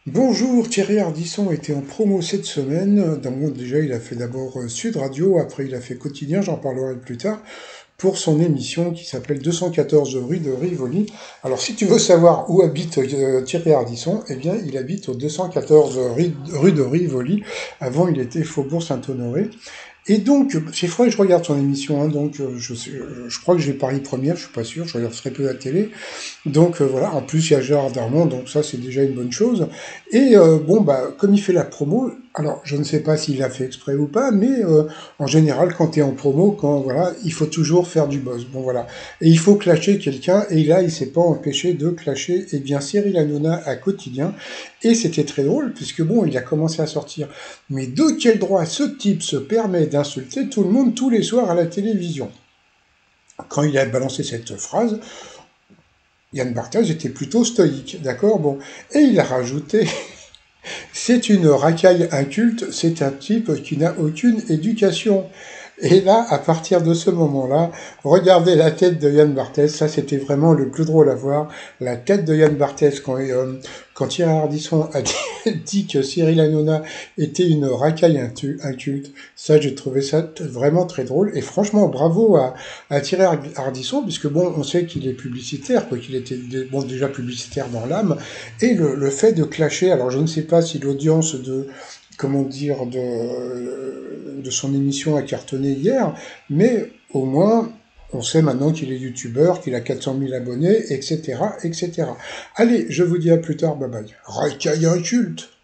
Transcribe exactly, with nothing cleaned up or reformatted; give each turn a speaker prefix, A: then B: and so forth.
A: Bonjour, Thierry Ardisson était en promo cette semaine. Donc, déjà, il a fait d'abord euh, Sud Radio, après il a fait Quotidien, j'en parlerai plus tard, pour son émission qui s'appelle deux cent quatorze rue de Rivoli. Alors, si tu veux savoir où habite euh, Thierry Ardisson, eh bien, il habite au deux cent quatorze rue rue de Rivoli. Avant, il était Faubourg Saint-Honoré. Et donc, c'est fois que je regarde son émission, hein, donc euh, je, sais- euh, je crois que j'ai Paris Première, je suis pas sûr, je regarde très peu la télé. Donc euh, voilà, en plus il y a Gérard Darmon, donc ça c'est déjà une bonne chose. Et euh, bon, bah comme il fait la promo, alors je ne sais pas s'il l'a fait exprès ou pas, mais euh, en général quand tu es en promo, quand voilà, il faut toujours faire du buzz. Bon voilà, et il faut clasher quelqu'un, et là il s'est pas empêché de clasher, eh bien Cyril Hanouna à Quotidien, et c'était très drôle puisque bon, il a commencé à sortir. Mais de quel droit ce type se permet d'insulter tout le monde tous les soirs à la télévision? Quand il a balancé cette phrase, Yann Barthès était plutôt stoïque, d'accord? Bon. Et il a rajouté, c'est une racaille inculte, c'est un type qui n'a aucune éducation. Et là, à partir de ce moment-là, regardez la tête de Yann Barthès, ça c'était vraiment le plus drôle à voir, la tête de Yann Barthès quand, euh, quand Thierry Ardisson a dit, dit que Cyril Hanouna était une racaille inculte, ça j'ai trouvé ça vraiment très drôle, et franchement bravo à, à Thierry Ardisson, puisque bon, on sait qu'il est publicitaire, quoi, qu'il était bon, déjà publicitaire dans l'âme, et le, le fait de clasher, alors je ne sais pas si l'audience de comment dire, de, de son émission a cartonné hier, mais au moins, on sait maintenant qu'il est youtubeur, qu'il a quatre cent mille abonnés, et cetera, et cetera. Allez, je vous dis à plus tard, bye bye. Racaille inculte!